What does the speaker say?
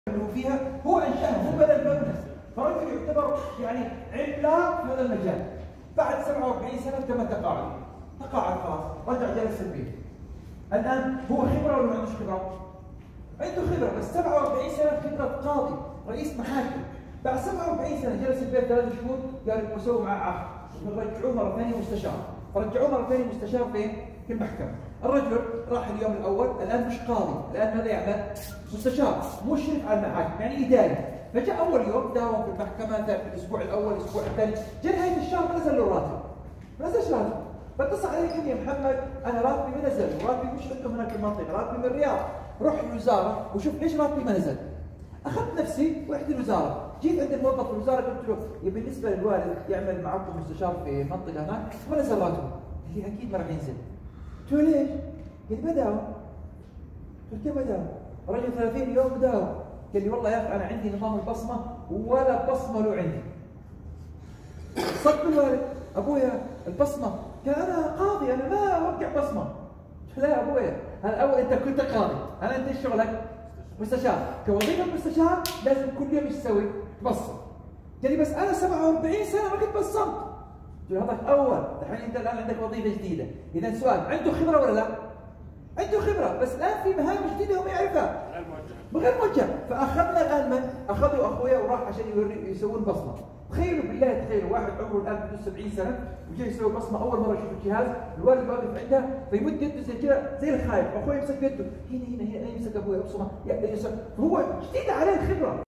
اللي فيها هو انشاها، هو بنى المبنى، فرجل يعتبر يعني عملاق في هذا المجال. بعد 47 سنه تم تقاعده، تقاعد خلاص، رجع جلس البيت. الان هو خبره ولا ما عندوش خبره؟ عنده خبره، بس 47 سنه خبره قاضي، رئيس محاكم. بعد 47 سنه جلس البيت 3 شهور، قالوا سووا معه عقد، رجعوه مره ثانيه مستشار، فرجعوه مره ثانيه مستشار فين؟ في المحكمه. الرجل راح اليوم الاول، الان مش قاضي، الان ماذا يعمل؟ مستشار، مشرف على المحاكم، يعني اداري. فجاء اول يوم داوم في المحكمه، في الاسبوع الاول، الاسبوع الثاني، جاء نهايه الشهر نزل له الراتب. ما نزلش راتب، فاتصل علي قال لي يا محمد انا راتبي ما نزل، راتبي مش عندكم هناك في المنطقه، راتبي من الرياض، روح الوزاره وشوف ليش راتبي ما نزل. اخذت نفسي ورحت الوزاره، جيت عند الموظف في الوزاره قلت له يا بالنسبه للوالد يعمل معكم مستشار في منطقه هناك ما نزل راتبه. قال لي اكيد ما راح ينزل. قلت له ليش؟ قال لي بداوم. قلت له كيف بداوم؟ الرجل 30 يوم بداوم. قال لي والله يا اخي انا عندي نظام البصمه ولا بصمه له عندي. صدق الوالد ابويا البصمه، قال انا قاضي انا ما اوقع بصمه. قلت له لا يا ابويا هذا اول انت كنت قاضي، انا انت ايش شغلك؟ مستشار، كوظيفه مستشار لازم كل يوم ايش تسوي؟ تبصم. قال لي بس انا 47 سنه ما كنت بصمت. قلت له هذاك اول، الحين انت الان عندك وظيفه جديده، اذا السؤال عنده خبره ولا لا؟ عنده خبره، بس الان في مهام جديده هو ما يعرفها. غير موجه، فاخذنا الان من؟ اخذوا اخويا وراح عشان يسوون بصمه. تخيلوا بالله، تخيلوا واحد عمره الان 70 سنه وجاي يسوي بصمه، اول مره يشوف الجهاز، الوالد واقف عنده فيمد يده زي كذا زي الخايف، اخوي يمسك يده هنا هنا هنا، يمسك ابوي ابصمه، هو جديده عليه الخبره.